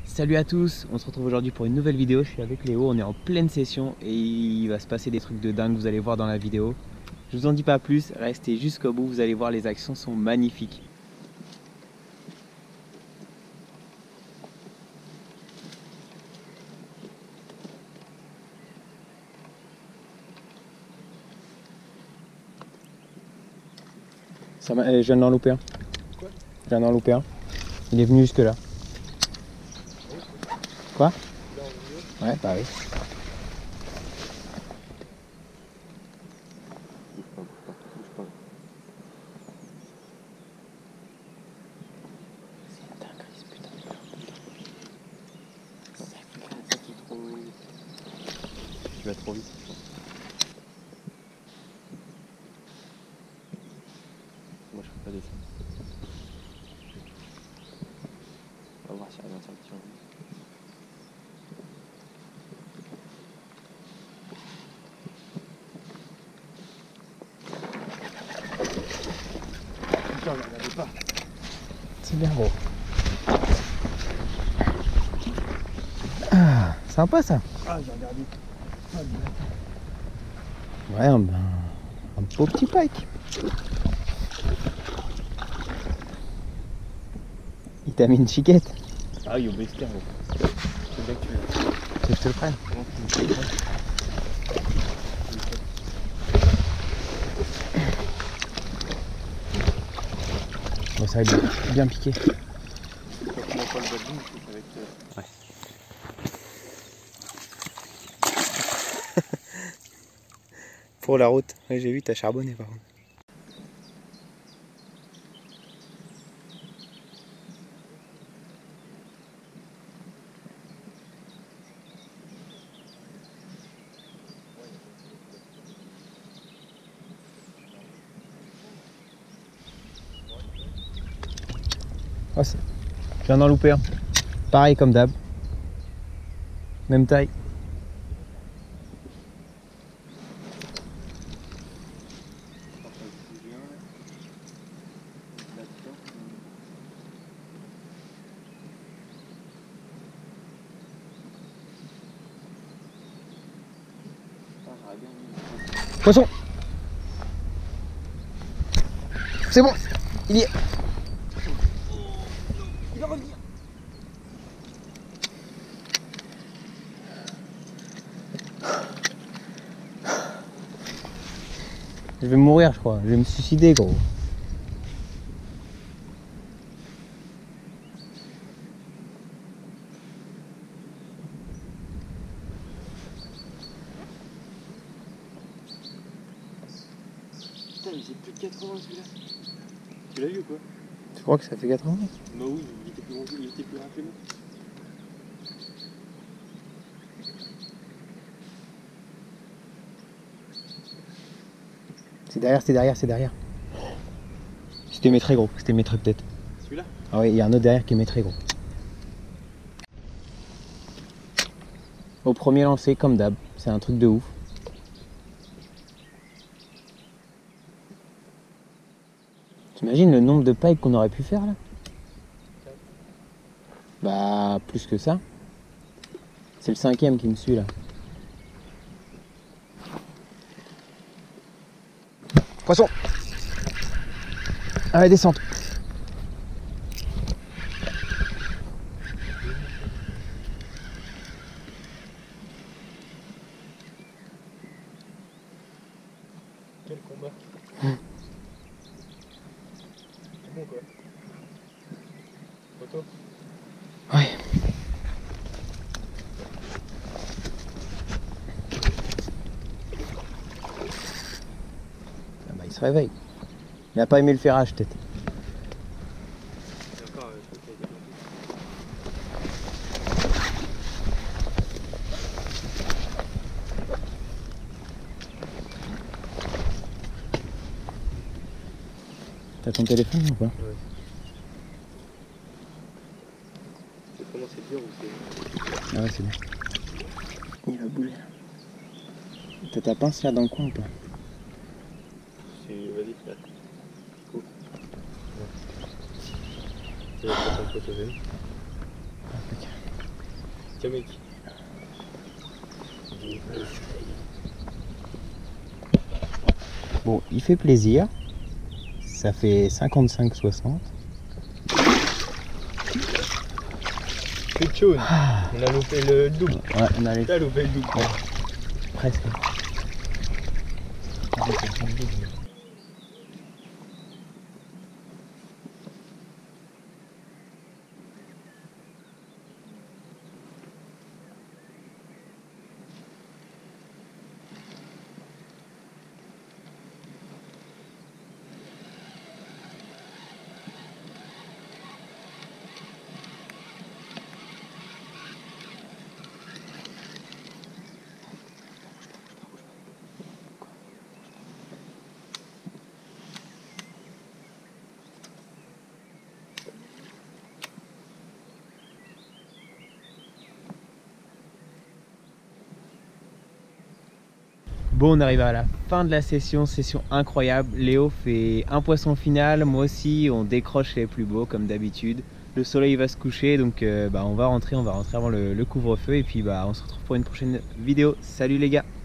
Salut à tous, on se retrouve aujourd'hui pour une nouvelle vidéo. Je suis avec Léo, on est en pleine session et il va se passer des trucs de dingue, vous allez voir dans la vidéo. Je vous en dis pas plus, restez jusqu'au bout, vous allez voir, les actions sont magnifiques. Je viens d'en louper un. Quoi? Je viens d'en louper un. Il est venu jusque là. Quoi? Ouais, bah oui. Tu vas trop vite. Moi je peux pas descendre. On va voir si elle va sortir. Putain, je regardais pas. C'est bien gros. Ah, sympa ça. Ah, j'ai regardé. Ouais, un beau petit pike. Il t'a mis une chiquette. Ah oui, au bestiaire. C'est bien que tu l'as. Tu veux que je te le prenne? Bon, ça va bien piqué. Quand tu n'as pas le badge, c'est avec. Ouais. Pour la route, ouais, j'ai vu, t'as charbonné par contre. Oh, je viens d'en louper un. Pareil comme d'hab. Même taille. Poisson! C'est bon! Il y est! Il va revenir. Je vais mourir, je crois. Je vais me suicider, gros. Putain, il faisait plus de 80 celui-là. Tu l'as vu ou quoi? Tu crois que ça fait 80? Bah oui, il était plus grand, il était plus grand que moi. C'est derrière, c'est derrière, c'est derrière. C'était mes très gros, c'était mes trucs peut-être. Celui-là? Ah oui, il y a un autre derrière qui est mes très gros. Au premier lancer, comme d'hab, c'est un truc de ouf. T'imagines le nombre de pikes qu'on aurait pu faire là? Bah, plus que ça. C'est le 5e qui me suit là. Poisson! Allez, descente! Quel combat. C'est bon quoi. Photo. Ouais. Ah bah, il se réveille. Il a pas aimé le ferrage peut-être. Et encore, je crois qu'il a été planté. T'as ton téléphone ou pas? Ouais. C'est comment, c'est dur ou c'est. Ah ouais, c'est bon. Il va bouger. T'as ta pince là dans le coin ou pas? Vas-y, là. Cool. Ouais. Tu vas faire ton photo. Ok. Tiens mec. Bon, il fait plaisir. Ça fait 55-60. C'est chaud. On a loupé le double. Ouais, on a T'as loupé le double. Ouais. Presque. Bon, on arrive à la fin de la session incroyable. Léo fait un poisson final, moi aussi, on décroche les plus beaux comme d'habitude. Le soleil va se coucher, donc on va rentrer avant le couvre-feu et puis on se retrouve pour une prochaine vidéo. Salut les gars!